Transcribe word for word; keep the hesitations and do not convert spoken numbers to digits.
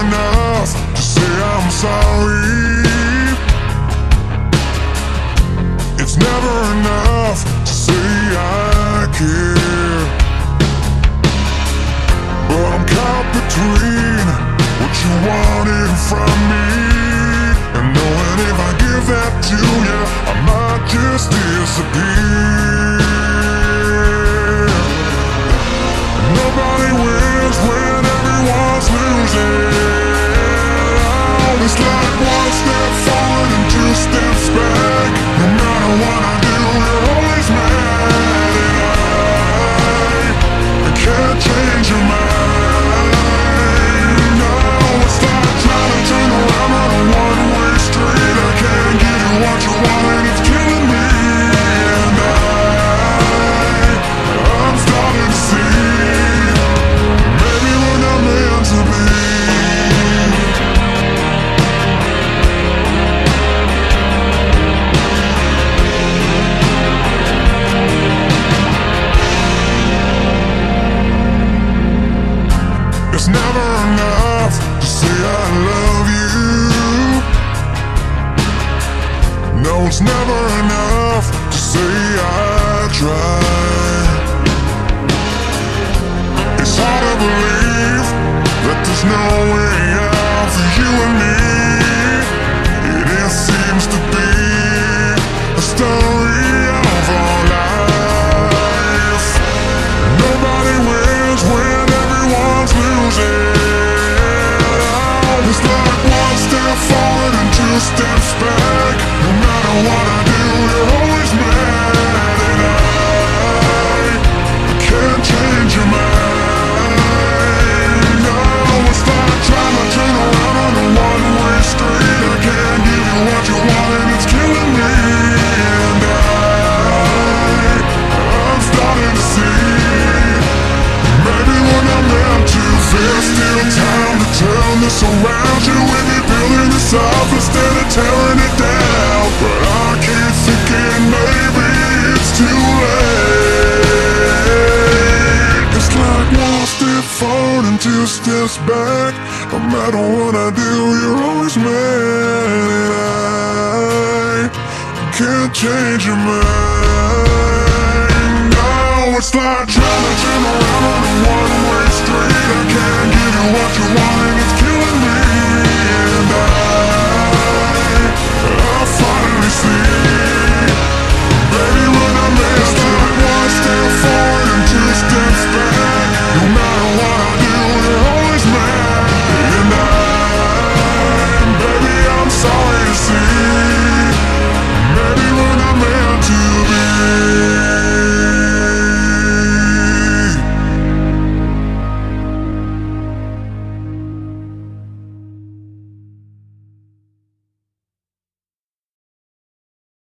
enough to say I'm sorry. It's never enough to say I care. But I'm caught between what you wanted from me and knowing if I give that to you, I might just disappear. Nobody wins when everyone's losing. It's like one step forward and two steps back. No matter what I do, you're always mad. And I, I can't change your mind. No, it's like trying to turn around on a one-way street. I can't give you what you want and it's killing me. And I, I'm starting to see maybe we're not meant to be. It's never enough to say I love you. No, it's never enough to say I try. It's hard to believe that there's no way out for you and me. It is, seems to be a story of our life. Nobody wins when everyone's losing. It's like one step forward and two steps back. No matter what I do, you're always mad. And I, I can't change your mind. No, it's like trying to turn around on a one-way street. I can't give you what you want and it's killing me. And I, I'm starting to see maybe we're not meant to. There's still time to turn this around. Should we be building this up instead of tearing it down? But I keep thinking maybe it's too late. It's like one step forward and two steps back. No matter what I do, you're always mad. And I can't change your mind. No, it's like trying to turn around on a one-way street. I can't give you what you want and it's